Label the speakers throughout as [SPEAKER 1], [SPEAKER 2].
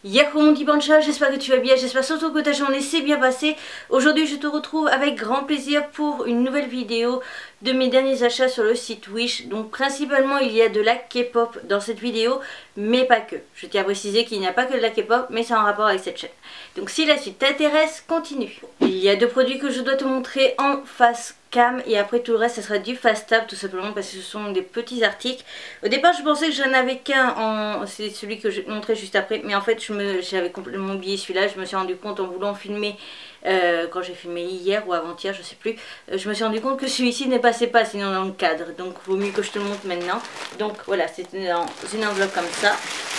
[SPEAKER 1] Yahoo mon petit Pancha, j'espère que tu vas bien, j'espère surtout que ta journée s'est bien passée. Aujourd'hui je te retrouve avec grand plaisir pour une nouvelle vidéo de mes derniers achats sur le site Wish. Donc principalement il y a de la K-pop dans cette vidéo, mais pas que. Je tiens à préciser qu'il n'y a pas que de la K-pop, mais c'est en rapport avec cette chaîne. Donc si la suite t'intéresse, continue. Il y a deux produits que je dois te montrer en face cam et après tout le reste ça sera du fast tab tout simplement parce que ce sont des petits articles. Au départ je pensais que j'en avais qu'un, c'est celui que je vais te montrer juste après, mais en fait j'avais complètement oublié celui-là. Je me suis rendu compte en voulant filmer quand j'ai filmé hier ou avant-hier, je sais plus, je me suis rendu compte que celui-ci ne passait pas sinon dans le cadre, donc vaut mieux que je te le montre maintenant. Donc voilà, c'est dans une enveloppe comme ça.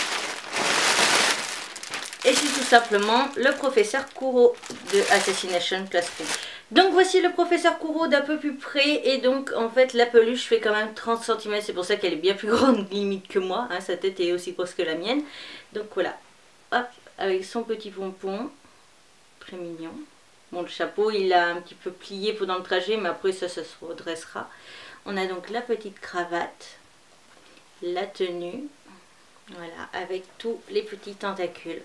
[SPEAKER 1] Et c'est tout simplement le professeur Kuro de Assassination Classroom. Donc voici le professeur Kuro d'un peu plus près. Et donc en fait la peluche fait quand même 30 cm. C'est pour ça qu'elle est bien plus grande limite que moi. Hein, sa tête est aussi grosse que la mienne. Donc voilà. Hop, avec son petit pompon. Très mignon. Bon, le chapeau il a un petit peu plié pendant le trajet. Mais après ça se redressera. On a donc la petite cravate. La tenue. Voilà, avec tous les petits tentacules.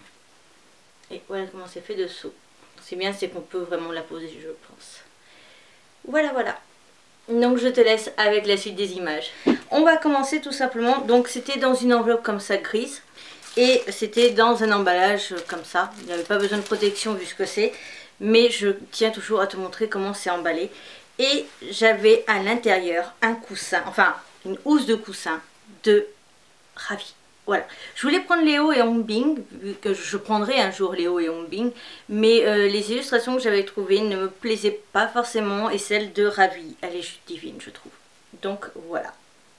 [SPEAKER 1] Et voilà comment c'est fait dessous. C'est bien, c'est qu'on peut vraiment la poser, je pense. Voilà, voilà. Donc je te laisse avec la suite des images. On va commencer tout simplement. Donc c'était dans une enveloppe comme ça grise. Et c'était dans un emballage comme ça. Il n'y avait pas besoin de protection vu ce que c'est. Mais je tiens toujours à te montrer comment c'est emballé. Et j'avais à l'intérieur un coussin, enfin une housse de coussin de Ravi. Voilà, je voulais prendre Léo et Hongbin, vu que je prendrai un jour Léo et Hongbin, mais les illustrations que j'avais trouvées ne me plaisaient pas forcément, et celle de Ravi, elle est juste divine je trouve. Donc voilà.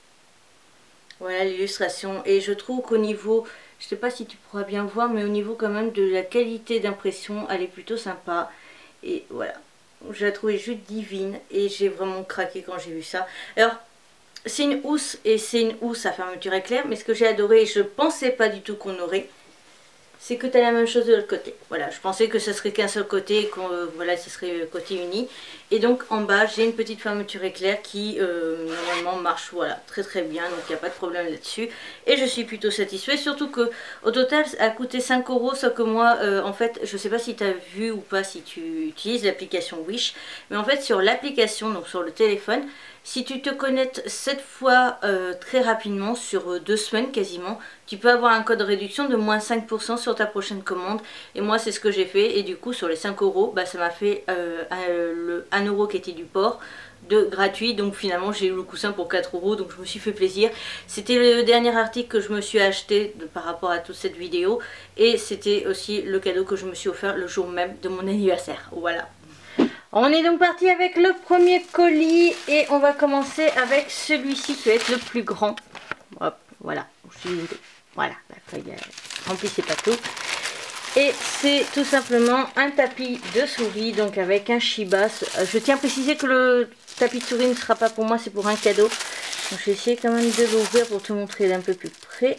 [SPEAKER 1] Voilà l'illustration, et je trouve qu'au niveau, je sais pas si tu pourras bien voir, mais au niveau quand même de la qualité d'impression, elle est plutôt sympa, et voilà. Je la trouvais juste divine, et j'ai vraiment craqué quand j'ai vu ça. Alors, c'est une housse et c'est une housse à fermeture éclair, mais ce que j'ai adoré et je pensais pas du tout qu'on aurait, c'est que tu as la même chose de l'autre côté. Voilà, je pensais que ce serait qu'un seul côté, et voilà, ce serait côté uni. Et donc en bas, j'ai une petite fermeture éclair qui normalement marche voilà, très très bien, donc il n'y a pas de problème là-dessus. Et je suis plutôt satisfaite, surtout que au total, ça a coûté 5 €, sauf que moi, en fait, je sais pas si tu as vu ou pas, si tu utilises l'application Wish, mais en fait sur l'application, donc sur le téléphone, si tu te connectes 7 fois très rapidement, sur 2 semaines quasiment, tu peux avoir un code de réduction de moins 5% sur ta prochaine commande. Et moi c'est ce que j'ai fait, et du coup sur les 5 €, bah, ça m'a fait le 1 € qui était du port de gratuit. Donc finalement j'ai eu le coussin pour 4 €, donc je me suis fait plaisir. C'était le dernier article que je me suis acheté par rapport à toute cette vidéo. Et c'était aussi le cadeau que je me suis offert le jour même de mon anniversaire. Voilà. On est donc parti avec le premier colis et on va commencer avec celui-ci qui va être le plus grand. Hop, voilà. Voilà, la feuille remplissez pas tout. Et c'est tout simplement un tapis de souris, donc avec un Shiba. Je tiens à préciser que le tapis de souris ne sera pas pour moi, c'est pour un cadeau. Donc je vais essayer quand même de l'ouvrir pour te montrer d'un peu plus près.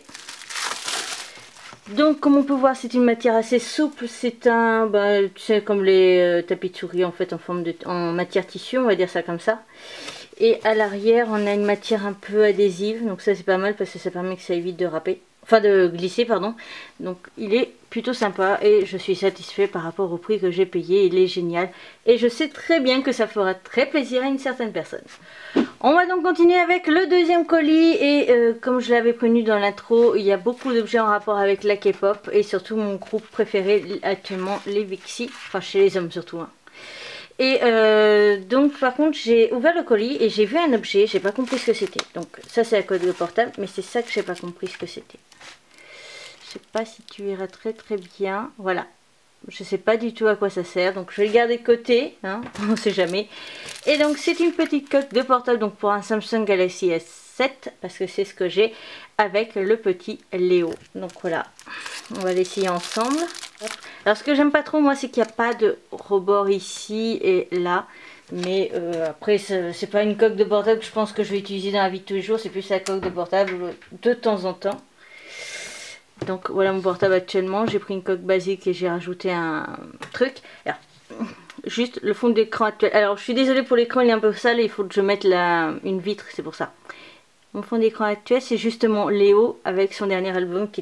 [SPEAKER 1] Donc comme on peut voir, c'est une matière assez souple, c'est un, tu sais, comme les tapis de souris en fait, en matière tissu, on va dire ça comme ça. Et à l'arrière on a une matière un peu adhésive, donc ça c'est pas mal parce que ça permet que ça évite de râper, enfin de glisser pardon. Donc il est plutôt sympa et je suis satisfaite par rapport au prix que j'ai payé, il est génial. Et je sais très bien que ça fera très plaisir à une certaine personne. On va donc continuer avec le deuxième colis et comme je l'avais prévenu dans l'intro, il y a beaucoup d'objets en rapport avec la K-pop et surtout mon groupe préféré actuellement, les Vixi, enfin chez les hommes surtout. Hein. Et donc par contre j'ai ouvert le colis et j'ai vu un objet, j'ai pas compris ce que c'était. Donc ça c'est la coque de portable, mais c'est ça que j'ai pas compris ce que c'était. Je sais pas si tu verras très très bien, voilà. Je sais pas du tout à quoi ça sert, donc je vais le garder de côté, hein, on sait jamais. Et donc c'est une petite coque de portable donc pour un Samsung Galaxy S7, parce que c'est ce que j'ai avec le petit Léo. Donc voilà, on va l'essayer ensemble. Alors ce que j'aime pas trop moi, c'est qu'il n'y a pas de rebord ici et là. Mais après c'est pas une coque de portable que je pense que je vais utiliser dans la vie de tous les jours, c'est plus la coque de portable de temps en temps. Donc voilà mon portable actuellement, j'ai pris une coque basique et j'ai rajouté un truc. Alors, juste le fond d'écran actuel. Alors je suis désolée pour l'écran, il est un peu sale et il faut que je mette une vitre, c'est pour ça. Mon fond d'écran actuel c'est justement Léo avec son dernier album qui est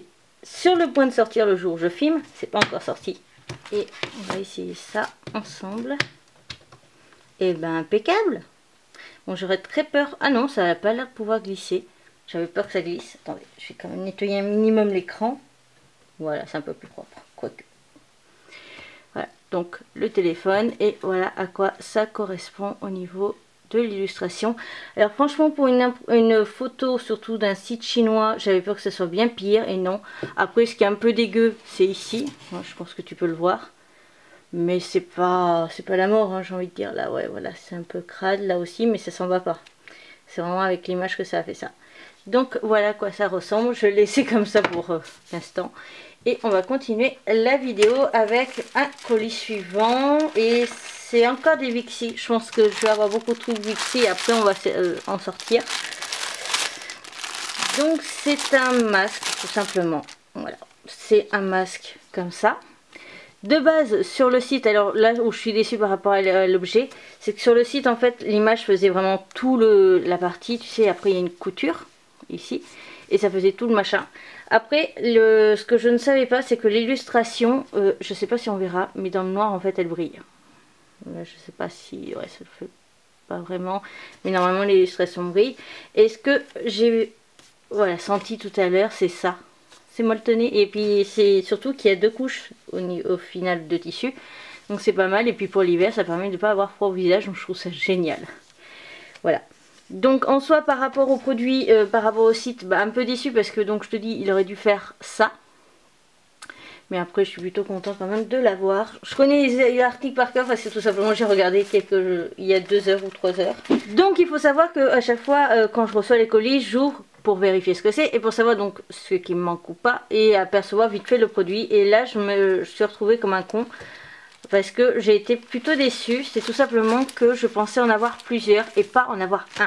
[SPEAKER 1] sur le point de sortir le jour où je filme. C'est pas encore sorti. Et on va essayer ça ensemble. Et ben impeccable. Bon, j'aurais très peur. Ah non, ça n'a pas l'air de pouvoir glisser. J'avais peur que ça glisse. Attendez, je vais quand même nettoyer un minimum l'écran. Voilà, c'est un peu plus propre. Quoique. Voilà, donc le téléphone. Et voilà à quoi ça correspond au niveau de l'illustration. Alors franchement, pour une photo, surtout d'un site chinois, j'avais peur que ce soit bien pire. Et non. Après, ce qui est un peu dégueu, c'est ici. Moi, je pense que tu peux le voir. Mais c'est pas la mort, hein, j'ai envie de dire. Là, ouais, voilà, c'est un peu crade là aussi, mais ça s'en va pas. C'est vraiment avec l'image que ça a fait ça. Donc voilà à quoi ça ressemble. Je vais le laisser comme ça pour l'instant. Et on va continuer la vidéo avec un colis suivant. Et c'est encore des Vixi. Je pense que je vais avoir beaucoup de trucs Vixi. Après on va en sortir. Donc c'est un masque tout simplement. Voilà. C'est un masque comme ça. De base sur le site, alors là où je suis déçue par rapport à l'objet, c'est que sur le site en fait l'image faisait vraiment tout la partie, tu sais, après il y a une couture ici et ça faisait tout le machin. Après ce que je ne savais pas, c'est que l'illustration, je sais pas si on verra, mais dans le noir en fait elle brille. Là, je sais pas si, ouais, ça le fait pas vraiment, mais normalement l'illustration brille. Et ce que j'ai senti tout à l'heure, c'est ça. C'est molletonné et puis c'est surtout qu'il y a 2 couches au final de tissu, donc c'est pas mal. Et puis pour l'hiver ça permet de ne pas avoir froid au visage, donc je trouve ça génial. Voilà, donc en soi par rapport au produit, par rapport au site, bah, un peu déçu parce que donc je te dis il aurait dû faire ça, mais après je suis plutôt contente quand même de l'avoir. Je connais les articles par cœur parce que tout simplement j'ai regardé il y a 2 heures ou 3 heures. Donc il faut savoir que à chaque fois quand je reçois les colis, j'ouvre pour vérifier ce que c'est et pour savoir donc ce qui me manque ou pas et apercevoir vite fait le produit. Et là je suis retrouvée comme un con parce que j'ai été plutôt déçue. C'est tout simplement que je pensais en avoir plusieurs et pas en avoir un.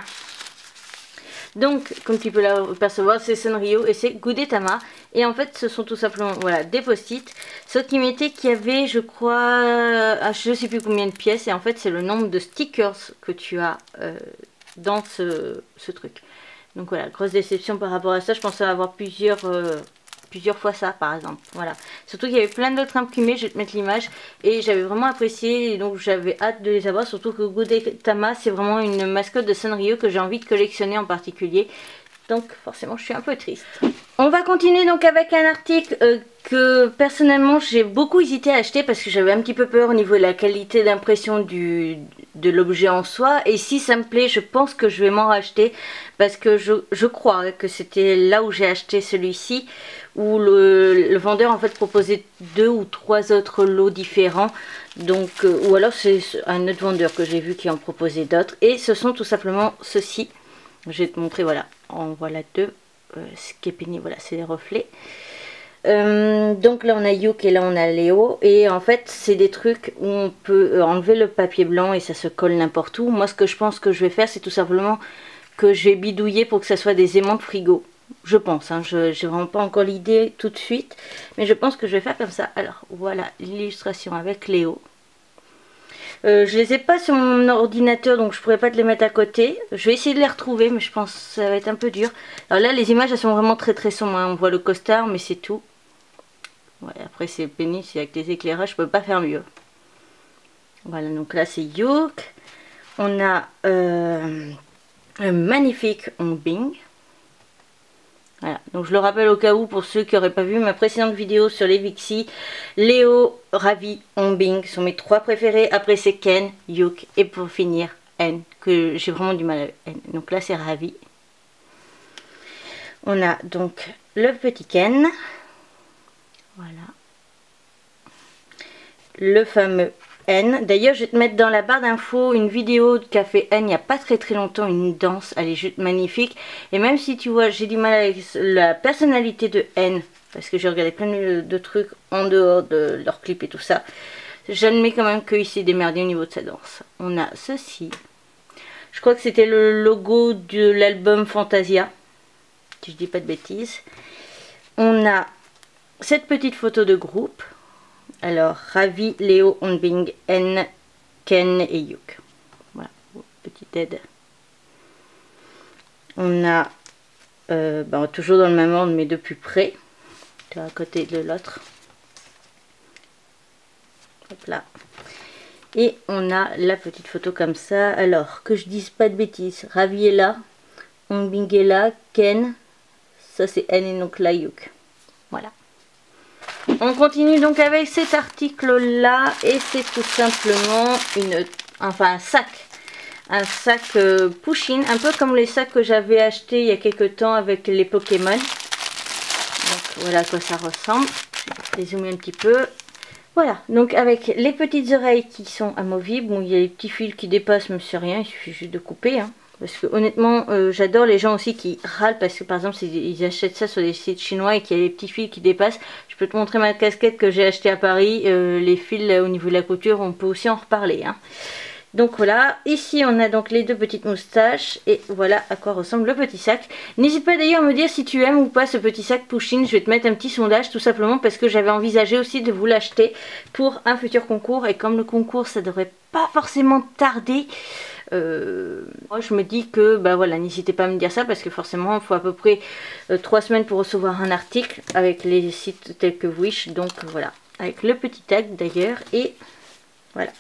[SPEAKER 1] Donc comme tu peux l'apercevoir, c'est Sanrio et c'est Gudetama. Et en fait ce sont tout simplement voilà, des post-it. Ce qui mettait qu'il y avait je crois, je sais plus combien de pièces. Et en fait c'est le nombre de stickers que tu as dans ce truc. Donc voilà, grosse déception par rapport à ça. Je pensais avoir plusieurs fois ça par exemple. Voilà. Surtout qu'il y avait plein d'autres imprimés, je vais te mettre l'image. Et j'avais vraiment apprécié, et donc j'avais hâte de les avoir. Surtout que Gudetama c'est vraiment une mascotte de Sanrio que j'ai envie de collectionner en particulier. Donc forcément je suis un peu triste. On va continuer donc avec un article que personnellement j'ai beaucoup hésité à acheter parce que j'avais un petit peu peur au niveau de la qualité d'impression de l'objet en soi. Et si ça me plaît, je pense que je vais m'en racheter parce que je crois que c'était là où j'ai acheté celui-ci, où le vendeur en fait proposait 2 ou 3 autres lots différents. Donc ou alors c'est un autre vendeur que j'ai vu qui en proposait d'autres. Et ce sont tout simplement ceux-ci. Je vais te montrer, voilà, en voilà 2. Ce qui est pénible, voilà, c'est les reflets. Donc là on a Yuk et là on a Léo. Et en fait c'est des trucs où on peut enlever le papier blanc et ça se colle n'importe où. Moi ce que je pense que je vais faire, c'est tout simplement que je vais bidouiller pour que ça soit des aimants de frigo. Je pense, hein, je n'ai vraiment pas encore l'idée tout de suite, mais je pense que je vais faire comme ça. Alors voilà l'illustration avec Léo. Je les ai pas sur mon ordinateur, donc je pourrais pas te les mettre à côté. Je vais essayer de les retrouver, mais je pense que ça va être un peu dur. Alors là les images elles sont vraiment très sombres, hein. On voit le costard mais c'est tout. Ouais, après c'est pénible, c'est avec les éclairages, je peux pas faire mieux. Voilà, donc là c'est Yuk. On a un magnifique Hongbing. Voilà, donc je le rappelle au cas où pour ceux qui n'auraient pas vu ma précédente vidéo sur les Vixi. Léo, Ravi, Hongbing sont mes 3 préférés. Après c'est Ken, Yuk et pour finir N, que j'ai vraiment du mal avec N. Donc là c'est Ravi. On a donc le petit Ken. Voilà. Le fameux N. D'ailleurs je vais te mettre dans la barre d'infos une vidéo qu'a fait N il n'y a pas très longtemps, une danse, elle est juste magnifique. Et même si tu vois j'ai du mal avec la personnalité de N, parce que j'ai regardé plein de trucs en dehors de leurs clips et tout ça, j'admets quand même qu'il s'est démerdé au niveau de sa danse. On a ceci, je crois que c'était le logo de l'album Fantasia, si je dis pas de bêtises. On a cette petite photo de groupe. Alors, Ravi, Léo, Hongbing, N, Ken et Yuk. Voilà, petite aide. On a, toujours dans le même ordre, mais de plus près. à côté de l'autre. Hop là. Et on a la petite photo comme ça. Alors, que je dise pas de bêtises. Ravi est là. Hongbing est là. Ken. Ça c'est N et donc Layuk. Voilà. On continue donc avec cet article là. Et c'est tout simplement un sac. Un sac Pusheen. Un peu comme les sacs que j'avais acheté il y a quelques temps avec les Pokémon. Donc voilà à quoi ça ressemble. Je vais dézoomer un petit peu. Voilà, donc avec les petites oreilles qui sont amovibles, bon il y a les petits fils qui dépassent, mais c'est rien, il suffit juste de couper. Hein. Parce que honnêtement, j'adore les gens aussi qui râlent parce que par exemple ils achètent ça sur des sites chinois et qu'il y a les petits fils qui dépassent. Je peux te montrer ma casquette que j'ai achetée à Paris, les fils au niveau de la couture, on peut aussi en reparler. Hein. Donc voilà, ici on a donc les deux petites moustaches et voilà à quoi ressemble le petit sac. N'hésite pas d'ailleurs à me dire si tu aimes ou pas ce petit sac Pusheen. Je vais te mettre un petit sondage tout simplement parce que j'avais envisagé aussi de vous l'acheter pour un futur concours. Et comme le concours ça devrait pas forcément tarder, moi je me dis que bah voilà, n'hésitez pas à me dire ça parce que forcément il faut à peu près 3 semaines pour recevoir un article avec les sites tels que Wish. Donc voilà, avec le petit tag d'ailleurs et voilà.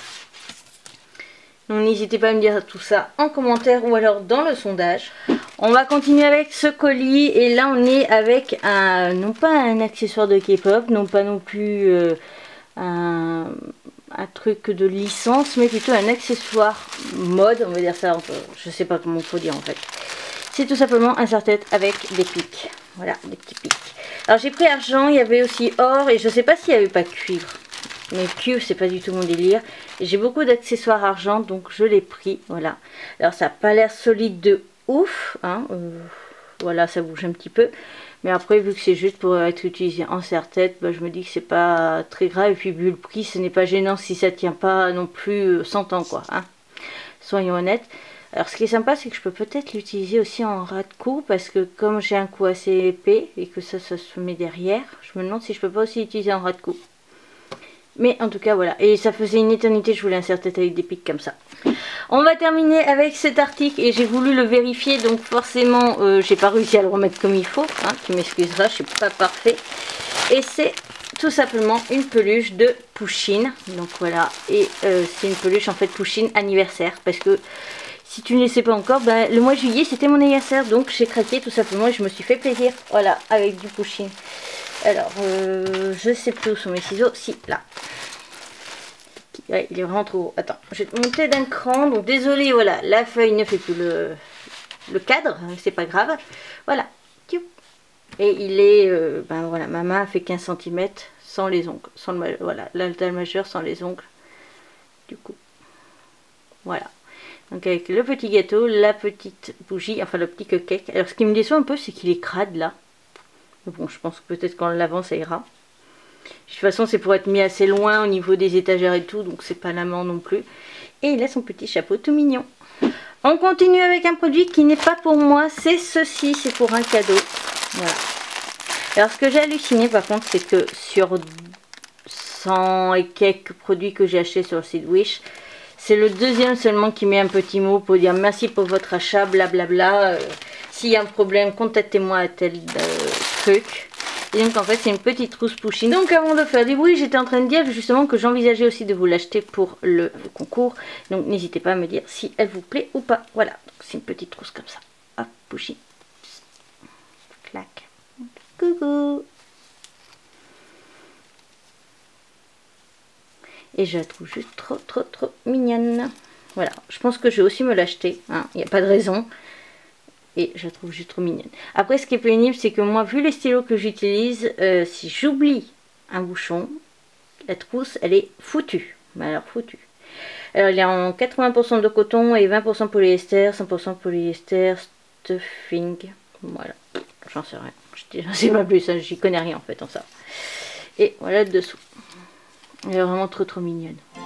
[SPEAKER 1] Donc n'hésitez pas à me dire tout ça en commentaire ou alors dans le sondage. On va continuer avec ce colis et là on est avec non pas un accessoire de K-pop, non pas non plus un truc de licence, mais plutôt un accessoire mode, on va dire ça, je sais pas comment il faut dire en fait. C'est tout simplement un serre-tête avec des pics, voilà, des petits pics. Alors j'ai pris argent, il y avait aussi or et je sais pas s'il n'y avait pas cuivre. Mais cuivre c'est pas du tout mon délire. J'ai beaucoup d'accessoires argent donc je l'ai pris. Voilà. Alors ça n'a pas l'air solide de ouf. Hein, voilà, ça bouge un petit peu. Mais après vu que c'est juste pour être utilisé en serre-tête, bah, je me dis que c'est pas très grave. Et puis vu le prix, ce n'est pas gênant si ça tient pas non plus 100 ans quoi. Hein. Soyons honnêtes. Alors ce qui est sympa c'est que je peux peut-être l'utiliser aussi en ras de cou. Parce que comme j'ai un cou assez épais et que ça se met derrière, je me demande si je peux pas aussi l'utiliser en ras de cou. Mais en tout cas voilà, et ça faisait une éternité je voulais un serre-tête avec des pics comme ça. On va terminer avec cet article et j'ai voulu le vérifier donc forcément j'ai pas réussi à le remettre comme il faut, hein, tu m'excuseras, je suis pas parfait. Et c'est tout simplement une peluche de Pusheen, donc voilà, et c'est une peluche en fait Pusheen anniversaire parce que si tu ne le sais pas encore, ben, le mois de juillet c'était mon anniversaire donc j'ai craqué tout simplement et je me suis fait plaisir, voilà, avec du Pusheen. Alors, je sais plus où sont mes ciseaux. Si, là. Ouais, il est vraiment trop gros. Attends, je vais te monter d'un cran. Donc, désolé, voilà, la feuille ne fait plus le cadre. C'est pas grave. Voilà. Et il est, ben voilà, ma main fait 15 cm sans les ongles. Sans voilà, la taille majeure sans les ongles. Du coup, voilà. Donc, avec le petit gâteau, la petite bougie, enfin le petit cupcake. Alors, ce qui me déçoit un peu, c'est qu'il est crade là. Bon, je pense que peut-être qu'en l'avant ça ira. De toute façon, c'est pour être mis assez loin au niveau des étagères et tout, donc c'est pas l'amant non plus. Et il a son petit chapeau tout mignon. On continue avec un produit qui n'est pas pour moi, c'est ceci, c'est pour un cadeau. Voilà. Alors, ce que j'ai halluciné par contre, c'est que sur 100 et quelques produits que j'ai achetés sur le site Wish, c'est le deuxième seulement qui met un petit mot pour dire merci pour votre achat, blablabla. S'il y a un problème, contactez-moi à tel truc. Et donc en fait c'est une petite trousse Pusheen. Donc avant de faire du bruit, j'étais en train de dire justement que j'envisageais aussi de vous l'acheter pour le concours. Donc n'hésitez pas à me dire si elle vous plaît ou pas. Voilà, c'est une petite trousse comme ça. Hop, Pusheen. Clac. Coucou. Et je la trouve juste trop mignonne. Voilà, je pense que je vais aussi me l'acheter. Hein. Il n'y a pas de raison. Et je la trouve juste trop mignonne. Après, ce qui est pénible, c'est que moi, vu les stylos que j'utilise, si j'oublie un bouchon, la trousse, elle est foutue. Mais alors, foutue. Alors, il est en 80% de coton et 20% polyester, 100% polyester, stuffing. Voilà, j'en sais rien. Je sais pas plus, j'y connais rien en fait en ça. Et voilà le dessous. Elle est vraiment trop mignonne.